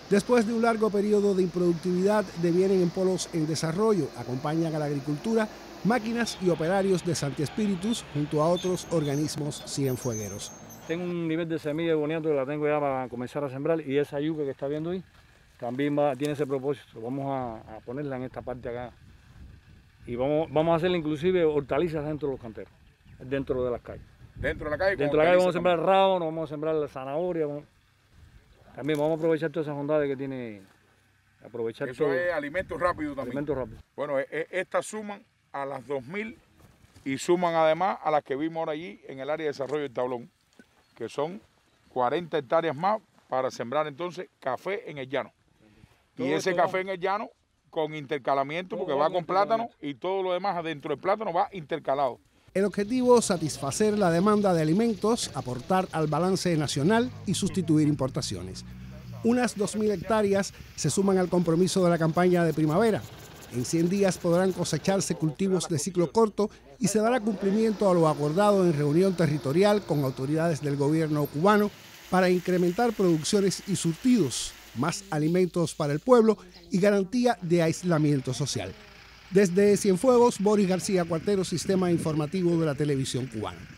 Después de un largo periodo de improductividad, devienen en polos en desarrollo. Acompañan a la agricultura máquinas y operarios de Santi Espíritus junto a otros organismos cienfuegueros. Tengo un nivel de semilla de boniato que la tengo ya para comenzar a sembrar, y esa yuca que está viendo ahí también tiene ese propósito. Vamos a ponerla en esta parte acá y vamos a hacerle inclusive hortalizas dentro de los canteros, dentro de las calles. Dentro de la calle. Dentro de la calle vamos a sembrar rábano, vamos a sembrar la zanahoria. También vamos a aprovechar todas esas bondades que tiene. Aprovechar eso todo. Es alimentos rápidos también. Alimentos rápidos. Bueno, estas suman a las 2000 y suman además a las que vimos ahora allí en el área de desarrollo del Tablón, que son 40 hectáreas más para sembrar entonces café en el llano. Y ese café en el llano con intercalamiento, porque va con plátano, y todo lo demás adentro del plátano va intercalado. El objetivo, satisfacer la demanda de alimentos, aportar al balance nacional y sustituir importaciones. Unas 2.000 hectáreas se suman al compromiso de la campaña de primavera. En 100 días podrán cosecharse cultivos de ciclo corto y se dará cumplimiento a lo acordado en reunión territorial con autoridades del gobierno cubano para incrementar producciones y surtidos, más alimentos para el pueblo y garantía de aislamiento social. Desde Cienfuegos, Boris García Cuartero, Sistema Informativo de la Televisión Cubana.